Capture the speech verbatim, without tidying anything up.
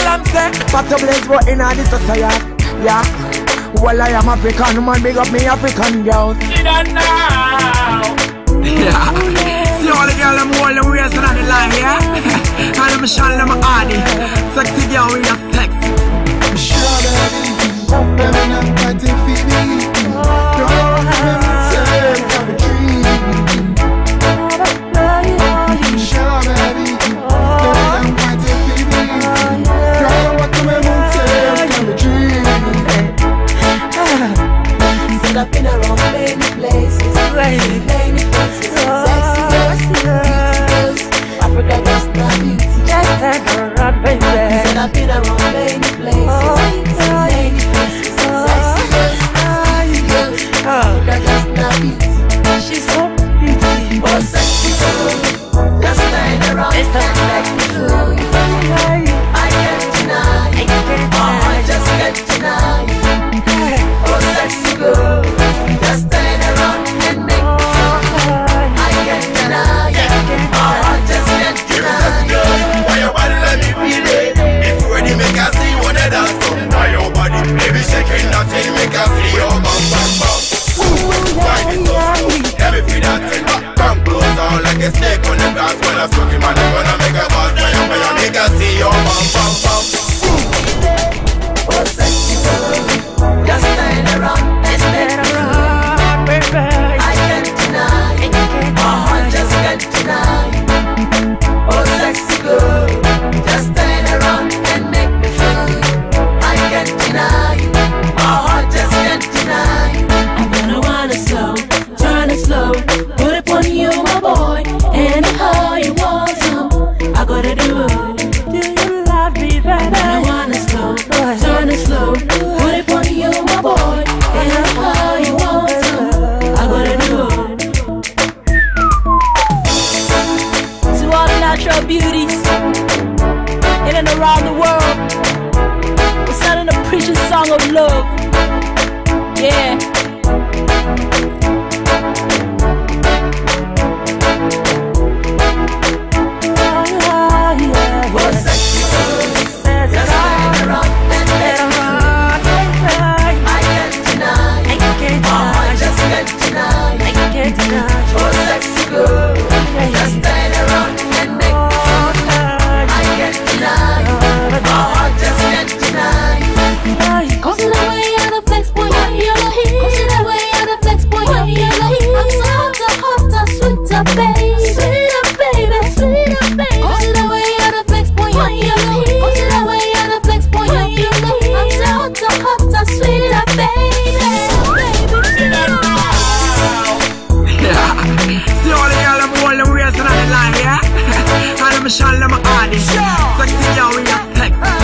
them say, but the blaze go in on the society. Yeah. Well, I am African, man, big up me African girls. See that now. Yeah. See all the girls, them hold them waist on the line, yeah? And them shine them hardy. Sexy girl with your sex. Sure, baby, I'm fighting for me. Don't have a dream. Sure, baby, I'm fighting for me. Girl, what the man say, have a dream. Said I've been around many places, many places, sexy girls, beauty girls. Africa just not beauty, just turn around, baby. Said I've been around many places, many places, sexy girls, beauty girls. Africa just not beauty, she's so beauty. Oh, sexy girl, just turn around and make me feel. I can't deny, oh, I just can't deny. Oh, sexy girl, just turn around and make me feel. I can't deny, oh, I just can't deny. Why your body let me feel it? If you ready, make I see what that dance to. Why your body, baby shaking nothing, make I see your bum bum bum. Why this so slow? Let me feel that thing. Come close down like a snake on the grass. When I'm smoking, man, I'm gonna make a buzz. Why you, why you make I see your bum bum bum. Oh, sexy girl, just turn around and turn around, baby. I can't deny, oh, I just can't deny. Oh, sexy girl, just turn around and make me feel. I can't deny, oh, I just can't deny. I'm gonna wanna slow, turn it slow, put it on you, my boy, and how you want some. I gotta do it. Do you love me, baby? I'm gonna wanna slow, turn it slow, put it on you, my boy, and how you want some. I gotta do it. To all the natural beauties in and around the world, we're sending a preaching song of love. Yeah. Oh, sexy girl, just turn around and turn around. I can't deny, oh, I just can't deny. Oh, sexy girl, just turn around and make me feel. I can't deny, oh, I just can't deny. Cause the way I the flex boy, you're the heat. Cause the way I the flex boy, you're the heat. I'm so hot, hot, hot, sweet up, baby, sweet up, baby, sweet up, baby. Cause the way I the flex boy, you're the heat. Cause the way I the flex boy, you're the heat. I'm so hot, hot, hot, sweet up, baby, baby. Yeah. See all the girls, them hold them waist on the line, yeah? And them shine them hardy. Sexy girl with your sex.